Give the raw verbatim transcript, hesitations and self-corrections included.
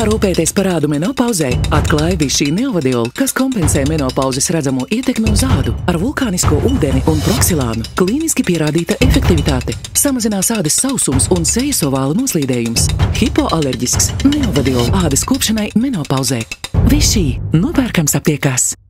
Kā rūpēties par ādu menopauzē? Atklāja Vichy Neovadiol, kas kompensē menopauzes redzamo ietekmi uz ādu ar vulkānisko ūdeni un proksilānu. Klīniski pierādīta efektivitāte. Samazinās ādas sausums un sejas ovāla noslīdējums. Hipoalerģisks Neovadiol ādas kopšanai menopauzē. Vichy nopērkams aptiekās.